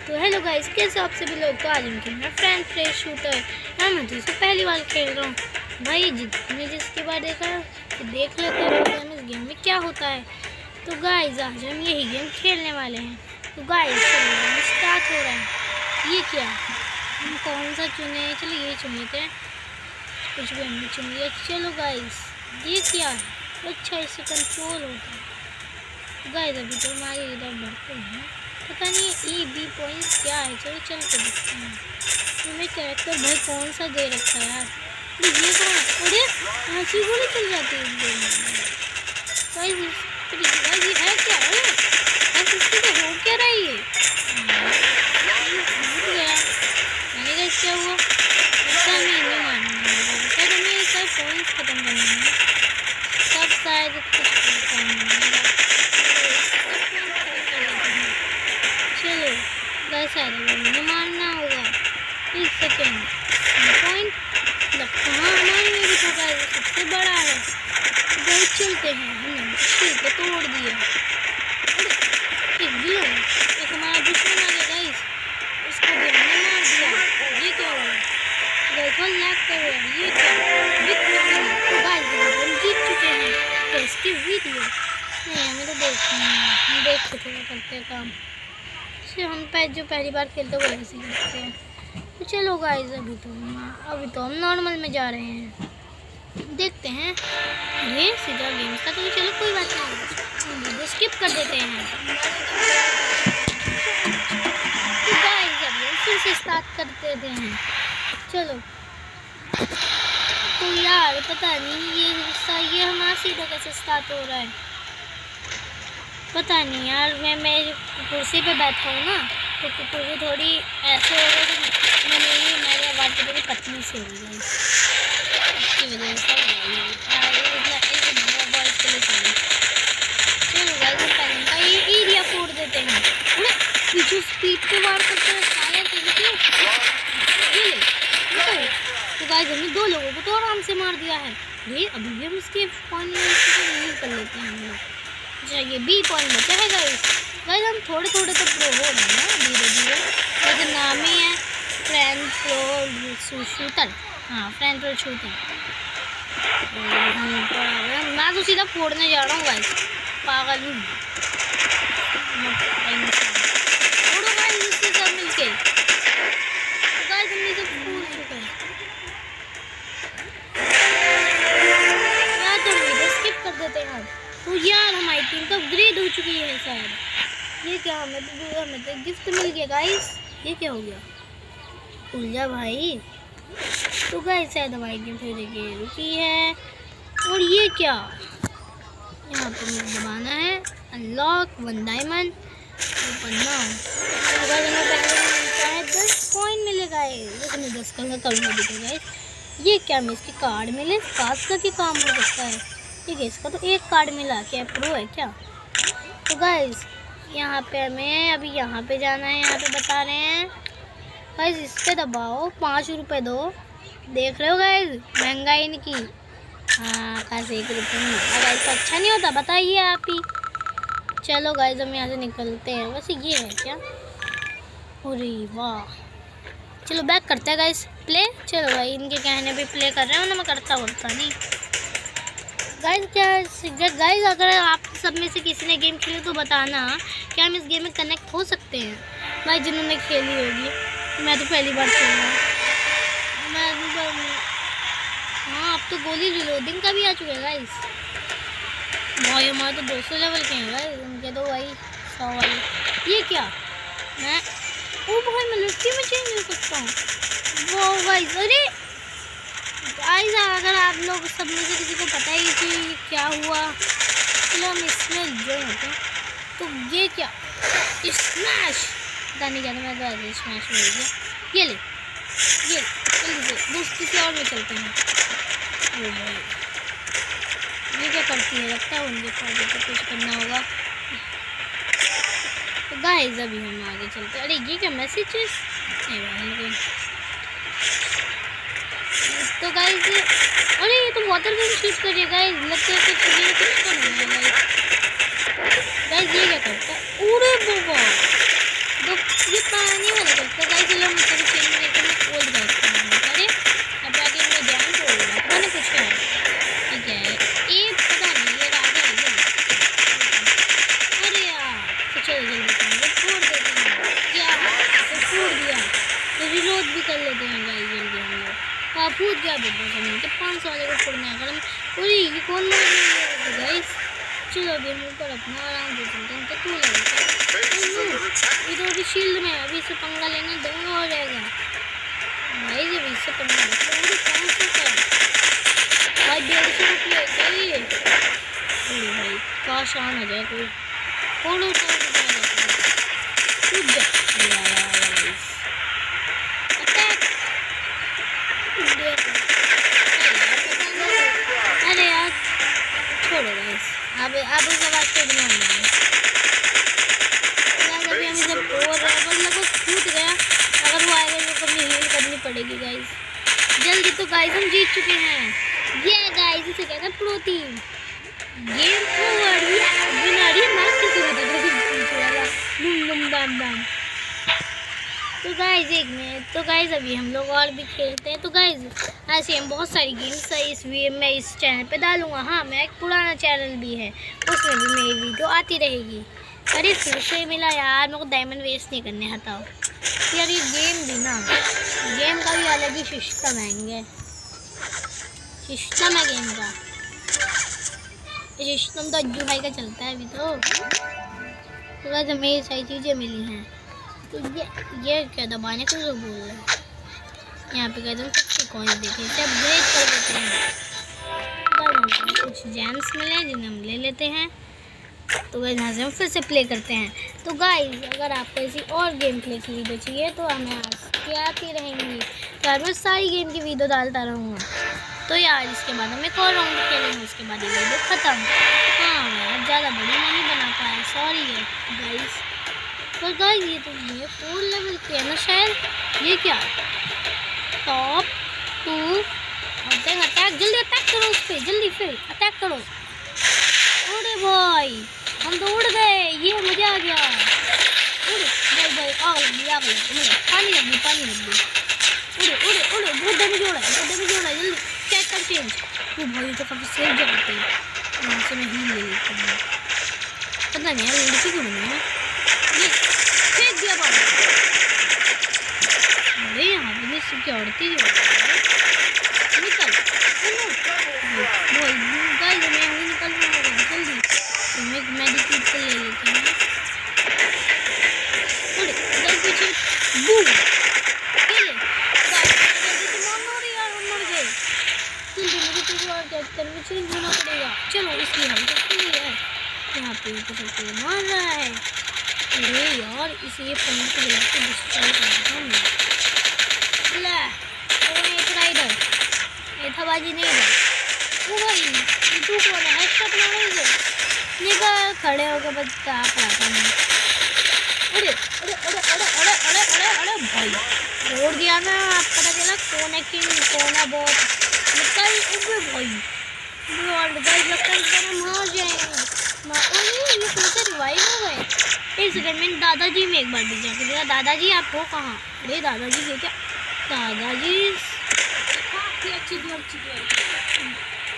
तो hello guys, कैसे आप सभी लोग। तो आज उनके मैं फ्रेंड फ्रेश शूटर मैं तो इसे पहली बार खेल रहा हूँ भाई। जितने जिसकी बार देखा देख लेते हैं इस गेम में क्या होता है। तो गाइस आज हम यही गेम खेलने वाले हैं। तो गाइस स्टार्ट हो रहा है। ये क्या हम कौन सा चुने, चलो ये चुन लेते हैं। कुछ भी हमने चुन लिया। चलो गाइस ये क्या है, अच्छा इससे कंट्रोल होता है। गाइस अभी तो हमारे इधर बढ़ते हैं, पता नहीं ई बी पॉइंट्स क्या है। चलो चल के देखते हैं। हमें कैरेक्टर भाई कौन सा दे रखा है यार। ये कौन, अरे ऐसी गोली चल जाती है गाइस। ये है क्या है, ऐसे इससे तो हो क्या रहा है ये गया। मैंने कहा क्या हुआ, ऐसा नहीं मानना शायद हमें इसका पॉइंट्स खत्म करना है। सब शायद कुछ काम नहीं है। चलो गाइस मैंने मारना होगा। एक सेकेंड पॉइंट लगता है हमारे में भी तो गाइस सबसे बड़ा है। गाइस चलते हैं, हमने मुश्किल को तोड़ दिया। एक विलन, एक हमारा दुश्मन आ गया गाइस, उसको भी हमने मार दिया। ये क्या हुआ गाइस, हम लैग कर रहे हैं। ये क्या तो गाइस हम जीत चुके हैं। तो इसकी वीडियो नहीं हमें तो देखना है, हम देख के थोड़ा करते हैं काम। हम जो पहली बार खेलते वो ऐसे ही करते हैं। तो चलो गाइस अभी तो हम नॉर्मल में जा रहे हैं, देखते हैं। ये सीधा गेम का, तो चलो कोई बात नहीं, तो स्किप कर देते हैं। तो गाइस अभी हम फिर से स्टार्ट कर देते हैं। चलो तो यार पता नहीं ये हमारा सीधा कैसे स्टार्ट हो रहा है, पता नहीं यार। मैं कुर्सी पे बैठा हूँ ना, तो कुर्सी थोड़ी ऐसे हो गई, तो मेरी आवाज़ थोड़ी पतली से हो गई, इसकी वजह से चलो गाइस हम पहले का ये एरिया फोड़ देते हैं। पीछे स्पीड पे वार करते हैं शायद ये तो गाइस हमने 2 लोगों को तो आराम से मार दिया है। ये अभी भी हम इसके पॉइंट कर लेते हैं हम लोग। ये बी पॉइंट बचा है गाइस। हम थोड़े थोड़े तो प्रो हो रहे हैं धीरे धीरे। लेकिन नाम ही है फ्रेंड प्रो शूटर। हाँ फ्रेंड प्रो शूटर। मैं तो सीधा फोड़ने जा रहा हूँ गाइस, पागल हूँ। फोड़ो गाइस इसके साथ मिलके। गाइस हमने तो फोड़ चुका है यार, तो वीडियो स्किप कर देते हैं। तो यार हमारी टीम तो अपग्रेड हो चुकी है शायद। ये क्या, हमें तो गिफ्ट मिल गया गाइस। ये क्या हो गया, उलझा भाई। तो गाइस शायद हमारी गेम फिर देखिए रुकी है। और ये क्या, यहाँ पर मुझे दबाना है अनलॉक 1 डायमंड ओपन नाउ। तो गाइस हमें पहले मिलता है 10 कॉइन मिलेगा। इसमें 10 का करूँगा दिखेगा गाइस। ये क्या, मैं इसकी कार्ड मिले, कार्ड का क्या काम हो सकता है। ठीक है, इसका तो एक कार्ड मिला, क्या प्रो है क्या। तो गाइस यहाँ पे हमें अभी यहाँ पे जाना है। यहाँ पे बता रहे हैं गाइस इस पे दबाओ, 5 रुपये दो। देख रहे हो गाइस महंगाई इनकी। हाँ कैसे 1 रुपये में गाइस, अच्छा नहीं होता, बताइए आप ही। चलो गाइस हम यहाँ से निकलते हैं। वैसे ये है क्या, अरे वाह। चलो बैक करते हैं गाइस प्ले। चलो भाई इनके कहने पे प्ले कर रहे हैं, मैं करता नहीं गाइस। गाइस अगर आप सब में से किसी ने गेम खेली तो बताना, क्या हम इस गेम में कनेक्ट हो सकते हैं भाई जिन्होंने खेली होगी। मैं तो पहली बार खेल रहा हूँ। हाँ अब तो गोली रिलोडिंग का भी आ चुका है गाइस। भाई हमारे तो 200 लेवल के हैं गाइस, उनके तो भाई 100 वाले। ये क्या, मैं भाई मैं लड़की में चेंज हो सकता हूँ वो गाइस। अरे गाइस अगर आप लोग सब में से किसी को पता ही कि क्या हुआ, चलो हम इसमें ज्वाइन होते हैं। तो ये क्या, स्मैश पता नहीं क्या था, मैं तो ऐसे स्मैश मिल गया। ये ले जल्दी से दूसरी किसी और में चलते हैं। ओ भाई ये क्या करती है, लगता है उनके साथ तो कुछ करना होगा। तो गाइस अभी हम आगे चलते हैं। अरे ये क्या मैसेजेस नहीं। तो गाइस अरे ये तो वाटर गन शूट करिए गाइस, लगता है कुछ करना है गाइस। ये क्या करता है, अरे बाबा तो ये पानी वाला करता गाइस। चलो मैं तेरे चेन में लेकर मैं खोल जाता हूँ। अरे अब आगे मैं जान छोड़ रहा था ना कुछ है। ठीक है ये पता नहीं ये राजा है क्या? अरे यार तो चलो जल्दी से छोड़ देते हैं। क्या तो छोड़ दिया तो रिलोड भी कर लेते हैं गाइस जल्दी हम लोग। हाँ फूट गया बिल्कुल समझ के 500 वाले को फोड़ने अगर हम पूरी ये कौन मार रही गाइस। चलो अभी हम ऊपर अपना आराम से चलते हैं। तो तू लगा ये तो अभी शील्ड में अभी से पंगा लेना दूंगा हो जाएगा भाई। जब इससे पंगा लेना 500 का भाई 150 रुपये चाहिए भाई। काश आन हो जाए कोई फोड़ो तो कूद जा। अरे यार छोड़ो गाइस अब उसका बात कर दूँगा अभी हम जब और लगभग छूट गया। अगर वो आएगा तो अपनी हील करनी पड़ेगी गाइस जल्दी। तो गाइस हम जीत चुके हैं। ये गाइस इसे कहते हैं प्रोटीन गेम ओवर। बिनारी मैच की शुरू तो गाइस एक मिनट। तो गाइस अभी हम लोग और भी खेलते हैं। तो गाइस ऐसे हम बहुत सारी गेम्स है इस मैं इस चैनल पे डालूंगा। हाँ मैं एक पुराना चैनल भी है उसमें भी मेरी वीडियो आती रहेगी। अरे फिर से मिला यार मेरे को डायमंड वेस्ट नहीं करने हटाओ यार। ये गेम भी ना गेम का भी अलग ही सिस्टम है गेम का। सिस्टम तो अज्जू भाई का चलता है अभी तो गाइस हमें ये सारी चीज़ें मिली हैं। तो ये क्या दबाने को जो बोल रहे हैं यहाँ पे कहते हैं सबसे कौन देखे इसे अपग्रेड कर देते हैं। कुछ जेम्स मिले हैं जिन्हें हम ले लेते हैं। तो गाइस यहाँ से हम फिर से प्ले करते हैं। तो गाइस अगर आपको ऐसी और गेम प्ले की वीडियो चाहिए तो हमें आज आती रहेंगी। तो यार मैं सारी गेम की वीडियो डालता रहूँगा। तो यार इसके बाद हम एक और राउंड खेलेंगे उसके बाद ये वीडियो ख़त्म। हाँ यार ज़्यादा बड़ी नहीं बना पाया सॉरी है गाइस। पर गाइस ये तो ये 4 लेवल के है ना शायद। ये क्या टॉप 2 अटैक जल्दी अटैक करो उस पर जल्दी फिर अटैक करो। अरे भाई हम तो उड़ गए ये मजा आ गया। उड़ भाई आग लगी पानी लग गई उड़े उड़े उड़े बहुत डैमेज हो रहा है जल्दी चेक कर चेंज। वो भाई तो काफ़ी सेफ जगह पे यहाँ से मैं हील ले लेता हूँ। पता नहीं यार लड़की क्यों नहीं है ये फेंक दिया बाबा। अरे यहाँ पे सिक्योरिटी निकल गाइस मैं अभी निकल रहा हूँ जल्दी। तो मैं मेडिकेट ले लेते हैं। अरे इधर पीछे बूम खेले जल्दी मुझे तो और करने चेंज होना पड़ेगा। चलो इसलिए हम तो खेल है यहाँ पे तो सबको मार रहा है। अरे यार इसे ये पॉइंट को लेकर डिस्ट्रॉय करता हूँ ला इधर ये थबाजी नहीं है। ओ भाई तू कौन है हेडशॉट मारो इसे निकल खड़े होकर बस ताक रहा मैं। अरे अरे अरे अरे अरे अरे अरे अरे भाई छोड़ दिया ना। आप पता चला कौन है किंग कौन है बॉस निकल उबे भाई लॉर्ड गाइस लगता है हम हार जाएंगे। ये कैसे रिवाइव हो गए। एक सेकंड में दादाजी में एक बार भी जाके देखा दादाजी आप हो कहाँ। अरे दादाजी ये क्या दादाजी काफ़ी अच्छी